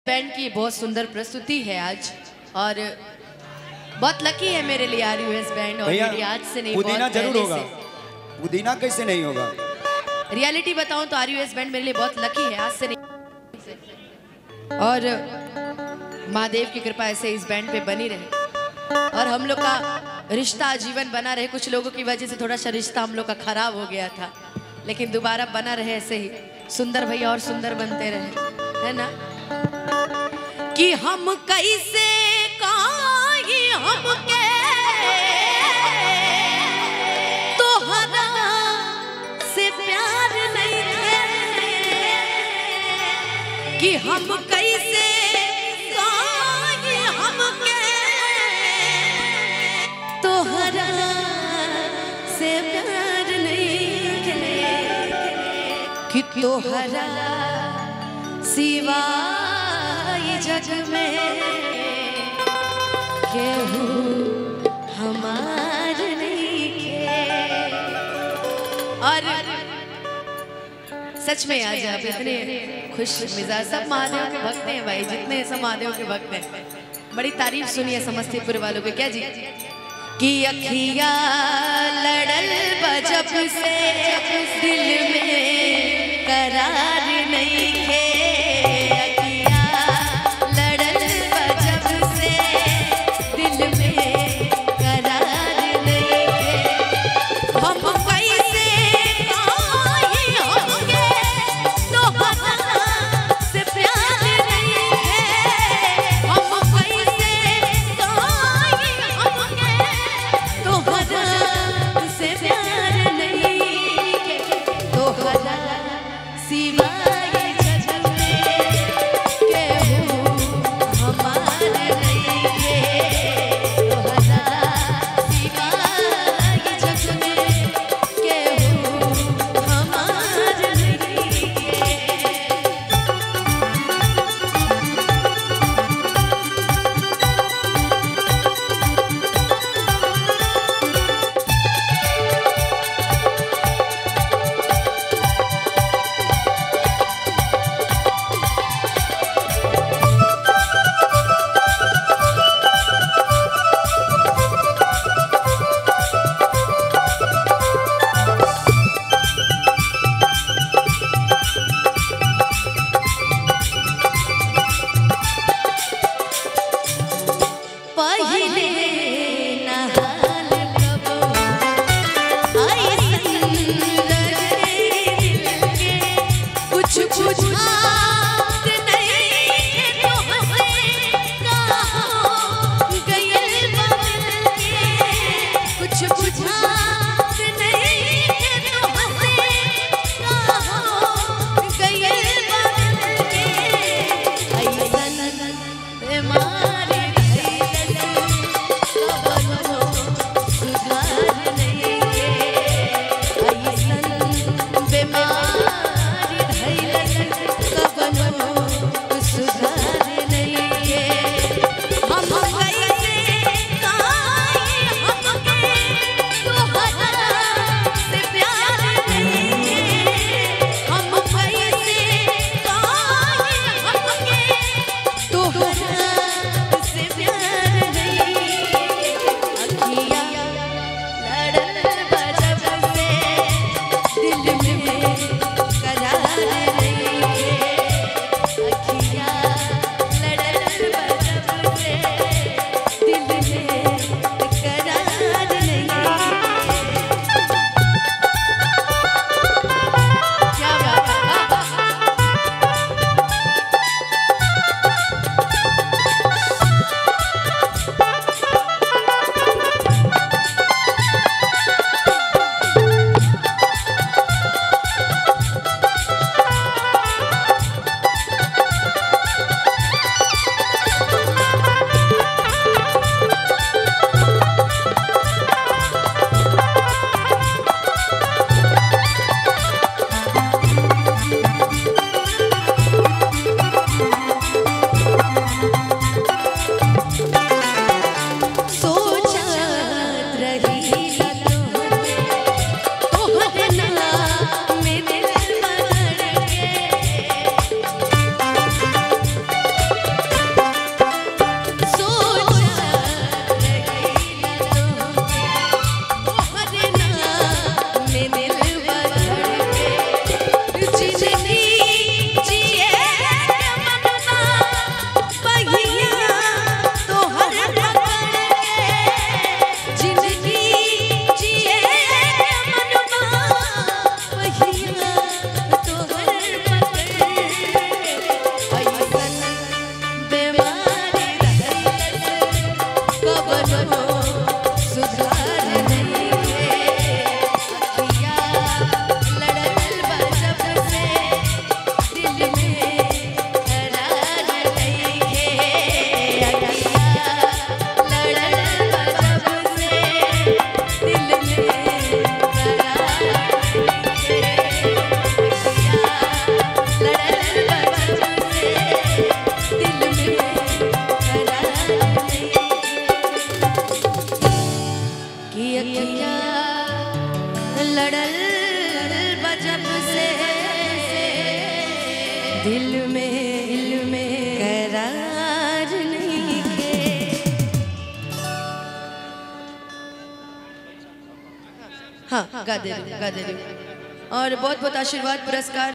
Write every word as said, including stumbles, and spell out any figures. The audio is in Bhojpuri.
बैंड की बहुत सुंदर प्रस्तुति है आज और बहुत लकी है मेरे लिए आरयूएस बैंड। और मेरी आज से नहीं, पुदीना जरूर होगा। पुदीना कैसे नहीं होगा? रियलिटी बताऊं तो आरयूएस बैंड मेरे लिए बहुत लकी है, आज से नहीं। और महादेव की कृपा ऐसे इस बैंड पे बनी रहे और हम लोग का रिश्ता आजीवन बना रहे। कुछ लोगों की वजह से थोड़ा सा रिश्ता हम लोग का खराब हो गया था, लेकिन दोबारा बना रहे ऐसे ही। सुंदर भैया और सुंदर बनते रहे, है ना। कि हम कैसे काहे हमके तोहरा से प्यार नहीं है, कि हम कैसे काहे हमके तोहरा से प्यार नहीं है, कि तोहरा सिवा जग में केहू हमार नहीं के। और सच में आज आप इतने खुश मिजाज, सब महादेव के भक्त हैं भाई, जितने सब महादेव के भक्त हैं। बड़ी तारीफ सुनी है समस्तीपुर वालों को। क्या जी कि अखिया लड़ल बजब से दिल में करार नहीं है, सिवाय अखिया लड़ल बजब से दिल में दिल में करार नहीं के। हाँ गा दे गा दे और बहुत बहुत आशीर्वाद पुरस्कार